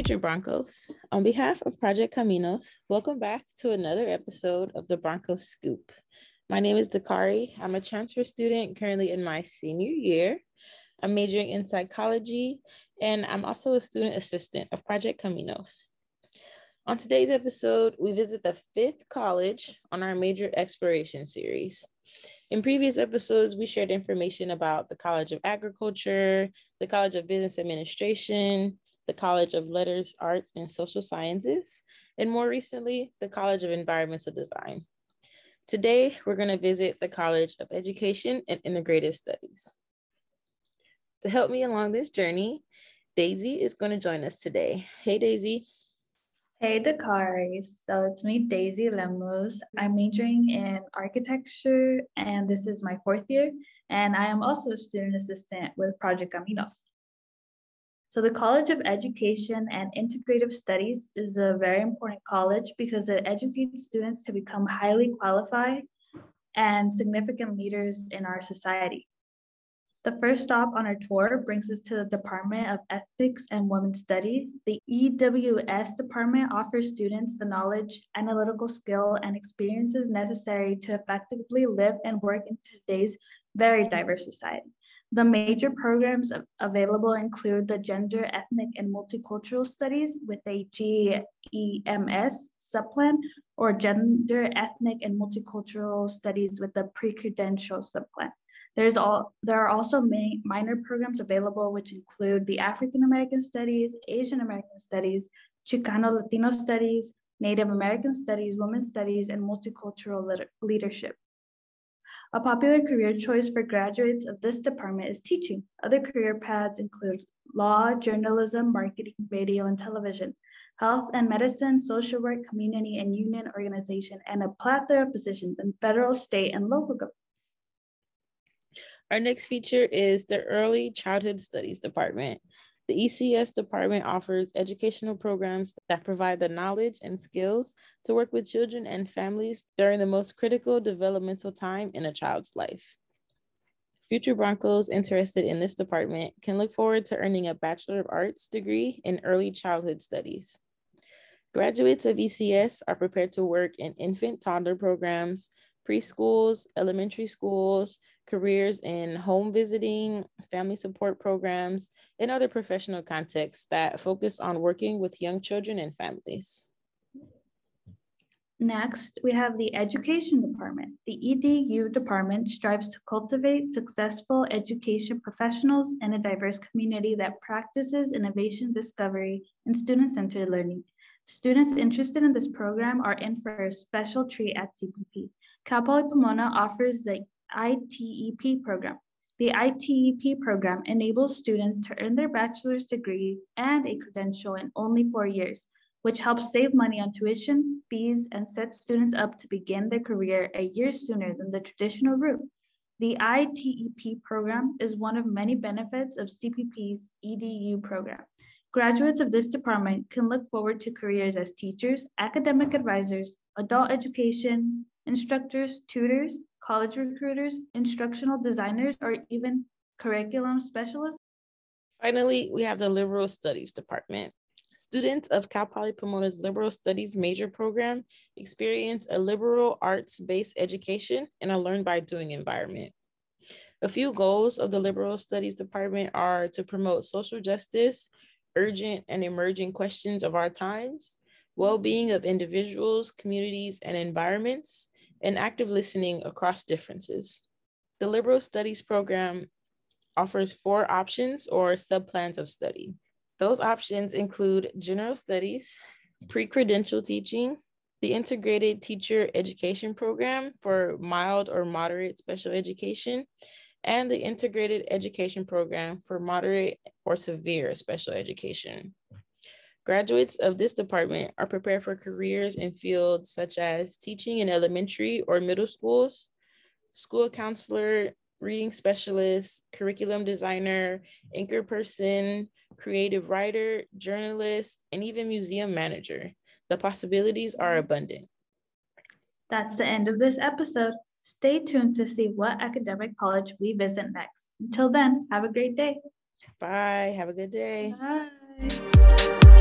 Future Broncos, on behalf of Project Caminos, welcome back to another episode of the Broncos Scoop. My name is Dakari. I'm a transfer student currently in my senior year. I'm majoring in psychology, and I'm also a student assistant of Project Caminos. On today's episode, we visit the 5th college on our major exploration series. In previous episodes, we shared information about the College of Agriculture, the College of Business Administration, the College of Letters, Arts, and Social Sciences, and more recently, the College of Environmental Design. Today, we're going to visit the College of Education and Integrative Studies. To help me along this journey, Daisy is going to join us today. Hey, Daisy. Hey, Dakari. So it's me, Daisy Lemus. I'm majoring in architecture, and this is my 4th year, and I am also a student assistant with Project Caminos. So the College of Education and Integrative Studies is a very important college because it educates students to become highly qualified and significant leaders in our society. The first stop on our tour brings us to the Department of Ethics and Women's Studies. The EWS department offers students the knowledge, analytical skill, and experiences necessary to effectively live and work in today's very diverse society. The major programs available include the Gender, Ethnic, and Multicultural Studies with a GEMS subplan, or Gender, Ethnic, and Multicultural Studies with the Pre-Credential subplan. There are also many minor programs available, which include the African American Studies, Asian American Studies, Chicano Latino Studies, Native American Studies, Women's Studies, and Multicultural Leadership. A popular career choice for graduates of this department is teaching. Other career paths include law, journalism, marketing, radio, and television, health and medicine, social work, community and union organization, and a plethora of positions in federal, state, and local governments. Our next feature is the Early Childhood Studies Department. The ECS department offers educational programs that provide the knowledge and skills to work with children and families during the most critical developmental time in a child's life. Future Broncos interested in this department can look forward to earning a Bachelor of Arts degree in Early Childhood Studies. Graduates of ECS are prepared to work in infant-toddler programs, preschools, elementary schools, careers in home visiting, family support programs, and other professional contexts that focus on working with young children and families. Next, we have the Education Department. The EDU department strives to cultivate successful education professionals in a diverse community that practices innovation, discovery, and student-centered learning. Students interested in this program are in for a special treat at CPP. Cal Poly Pomona offers the ITEP program. The ITEP program enables students to earn their bachelor's degree and a credential in only 4 years, which helps save money on tuition, fees, and sets students up to begin their career a year sooner than the traditional route. The ITEP program is one of many benefits of CPP's EDU program. Graduates of this department can look forward to careers as teachers, academic advisors, adult education instructors, tutors, college recruiters, instructional designers, or even curriculum specialists. Finally, we have the Liberal Studies Department. Students of Cal Poly Pomona's Liberal Studies major program experience a liberal arts-based education in a learn-by-doing environment. A few goals of the Liberal Studies Department are to promote social justice, urgent and emerging questions of our times, well-being of individuals, communities, and environments, and active listening across differences. The Liberal Studies program offers 4 options or subplans of study. Those options include General Studies, Pre-Credential Teaching, the Integrated Teacher Education Program for mild or moderate special education, and the Integrated Education Program for moderate or severe special education. Graduates of this department are prepared for careers in fields such as teaching in elementary or middle schools, school counselor, reading specialist, curriculum designer, anchor person, creative writer, journalist, and even museum manager. The possibilities are abundant. That's the end of this episode. Stay tuned to see what academic college we visit next. Until then, have a great day. Bye. Have a good day. Bye.